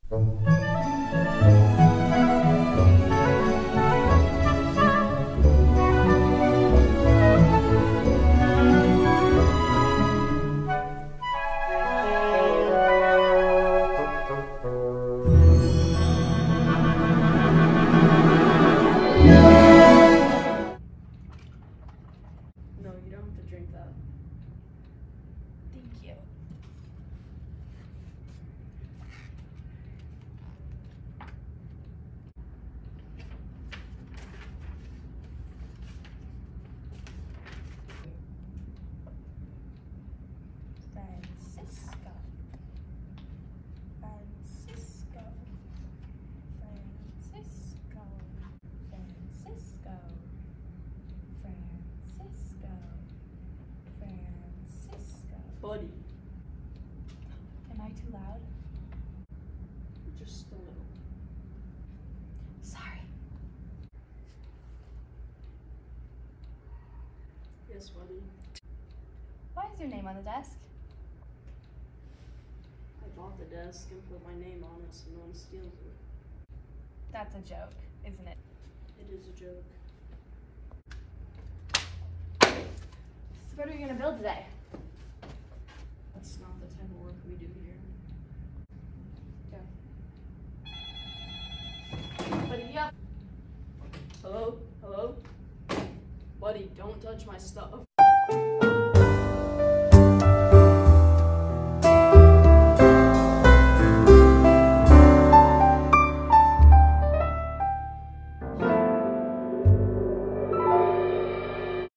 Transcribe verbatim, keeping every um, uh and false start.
No, you don't have to drink that. Thank you. Francisco. Francisco. Francisco. Francisco. Francisco. Francisco. Buddy, Am I too loud? just a little. Sorry. Yes, buddy. Why is your name on the desk? I bought the desk and put my name on it so no one steals it. That's a joke, isn't it? It is a joke. So what are we gonna build today? That's not the type of work we do here. Buddy, yeah. Hello? Hello? Buddy, don't touch my stuff.